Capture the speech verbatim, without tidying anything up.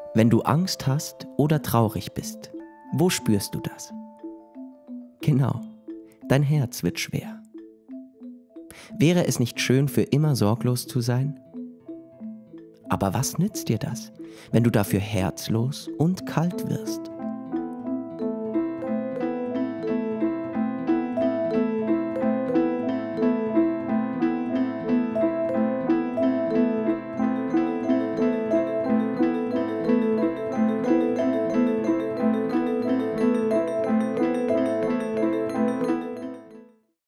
Wenn du Angst hast oder traurig bist, wo spürst du das? Genau, dein Herz wird schwer. Wäre es nicht schön, für immer sorglos zu sein? Aber was nützt dir das, wenn du dafür herzlos und kalt wirst?